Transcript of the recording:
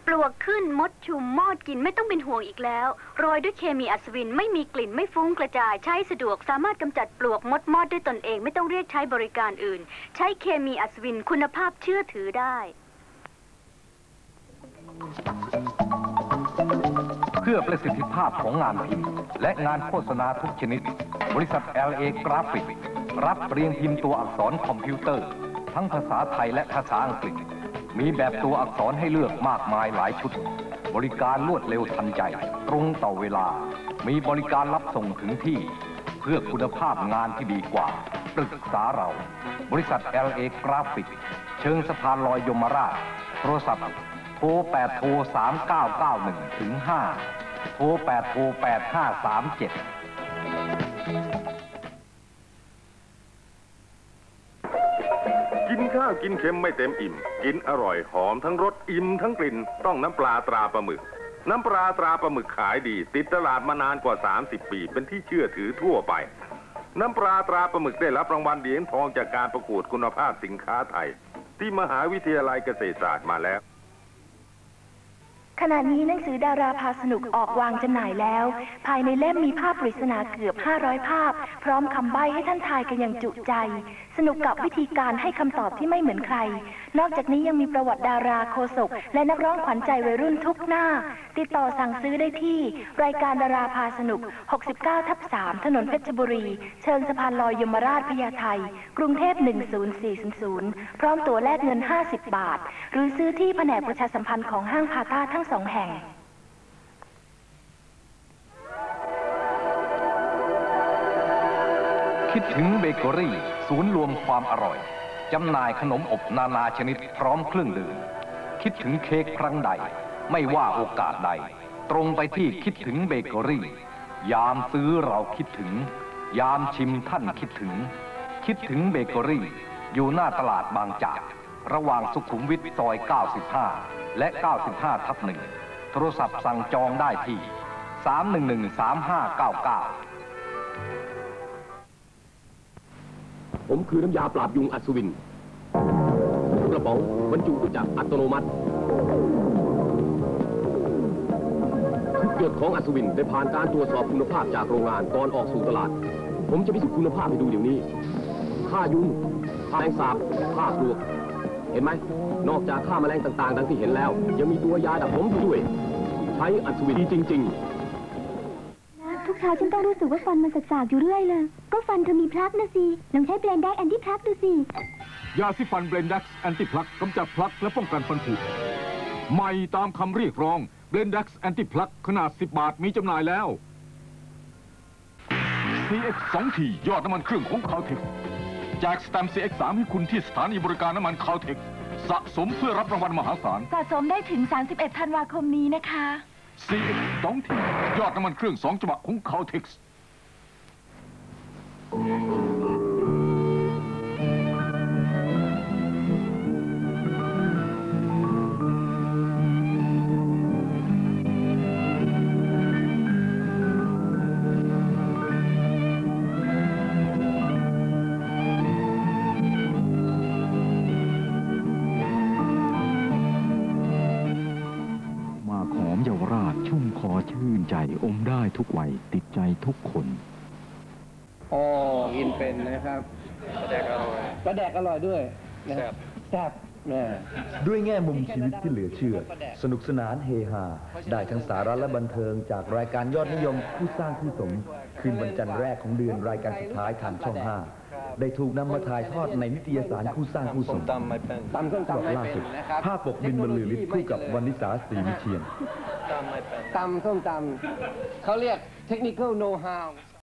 ปลวกขึ้นมดชุมมอดกินไม่ต้องเป็นห่วงอีกแล้วโรยด้วยเคมีอัศวินไม่มีกลิ่นไม่ฟุ้งกระจายใช้สะดวกสามารถกำจัดปลวกมดมอดด้วยตนเองไม่ต้องเรียกใช้บริการอื่นใช้เคมีอัศวินคุณภาพเชื่อถือได้เพื่อประสิทธิภาพของงานพิมพ์และงานโฆษณาทุกชนิดบริษัท LA กราฟิกรับเรียงพิมพ์ตัวอักษรคอมพิวเตอร์ทั้งภาษาไทยและภาษาอังกฤษมีแบบตัวอักษรให้เลือกมากมายหลายชุดบริการรวดเร็วทันใจตรงต่อเวลามีบริการรับส่งถึงที่เพื่อคุณภาพงานที่ดีกว่าปรึกษาเราบริษัท LA กราฟิกเชิงสะพานลอยยมราชโทรศัพท์โทร8โทร3991ถึง5โทร8โทร8537 กินข้าวกินเค็มไม่เต็มอิ่มกินอร่อยหอมทั้งรสอิ่มทั้งกลิ่นต้องน้ำปลาตราปลาหมึกน้ำปลาตราปลาหมึกขายดีติดตลาดมานานกว่า30ปีเป็นที่เชื่อถือทั่วไปน้ำปลาตราปลาหมึกได้รับรางวัลเหรียญทองจากการประกวดคุณภาพสินค้าไทยที่มหาวิทยาลัยเกษตรศาสตร์มาแล้วขณะนี้หนังสือดาราพาสนุกออกวางจำหน่ายแล้วภายในเล่มมีภาพปริศนาเกือบ500ภาพพร้อมคำใบ้ให้ท่านทายกันอย่างจุใจสนุกกับวิธีการให้คำตอบที่ไม่เหมือนใครนอกจากนี้ยังมีประวัติดาราโฆษกและนักร้องขวัญใจวัยรุ่นทุกหน้าติดต่อสั่งซื้อได้ที่รายการดาราพาสนุก 69/3 ถนนเพชรบุรีเชิงสะพานลอยยมราชพญาไทกรุงเทพ10400พร้อมตั๋วแลกเงิน50 บาทหรือซื้อที่แผนกประชาสัมพันธ์ของห้างพาต้าทั้ง2 แห่งคิดถึงเบเกอรี่ศูนย์รวมความอร่อยจำหน่ายขนมอบนานาชนิดพร้อมเครื่องดื่มคิดถึงเค้กครั้งใดไม่ว่าโอกาสใดตรงไปที่คิดถึงเบเกอรี่ยามซื้อเราคิดถึงยามชิมท่านคิดถึงคิดถึงเบเกอรี่อยู่หน้าตลาดบางจากระหว่างสุขุมวิทซอย95และ95/1โทรศัพท์สั่งจองได้ที่311-3599 ผมคือน้ำยาปราบยุงอัศวินกระป๋องบรรจุด้วยจักรอัตโนมัติทุกหยดของอัศวินได้ผ่านการตรวจสอบคุณภาพจากโรงงานก่อนออกสู่ตลาดผมจะพิสูจน์คุณภาพให้ดูเดี๋ยวนี้ฆ่ายุงฆ่าแมลงสาบฆ่าปลวกเห็นไหมนอกจากฆ่าแมลงต่างๆดังที่เห็นแล้วยังมีตัวยาดับผมด้วยใช้อัศวินดีจริงๆทุกเช้าฉันต้องรู้สึกว่าฟันมันสากๆอยู่เรื่อยเลยก็ฟันเธอมีพลักนะสิลองใช้เบลนด์แดกแอนตี้พลักดูสิยาสีฟันเบลนด์แดกแอนตี้พลักกำจัดพลักและป้องกันฟันผุใหม่ตามคำเรียกร้องเบลนด์แดกแอนตี้พลักขนาด10 บาทมีจำหน่ายแล้ว CX 2 ทียอดน้ำมันเครื่องของคาวเทคแจกสแตมป์ CX 3ให้คุณที่สถานีบริการน้ำมันคาวเทคสะสมเพื่อรับรางวัลมหาศาลสะสมได้ถึง31 ธันวาคมนี้นะคะ CX 2 ทียอดน้ำมันเครื่อง2 ฉบับของคาวเทคเยาวราชชุ่มคอชื่นใจอมได้ทุกวัยติดใจทุกคนกินเป็นนะครับปลาแดกอร่อยปลาแดกอร่อยด้วยแซ่บแซ่บด้วยแง่มุมชีวิตที่เหลือเชื่อสนุกสนานเฮฮาได้ทั้งสาระและบันเทิงจากรายการยอดนิยมคู่สร้างคู่สมคืนวันจันทร์แรกของเดือนรายการสุดท้ายทางช่อง 5ได้ถูกนำมาถ่ายทอดในนิตยสารคู่สร้างคู่สมตำส้มตำล่าสุดภาพปกบินบรรลือฤทธิ์คู่กับวรรณิสาศรีวิเชียรตำส้มตำเขาเรียก technical know how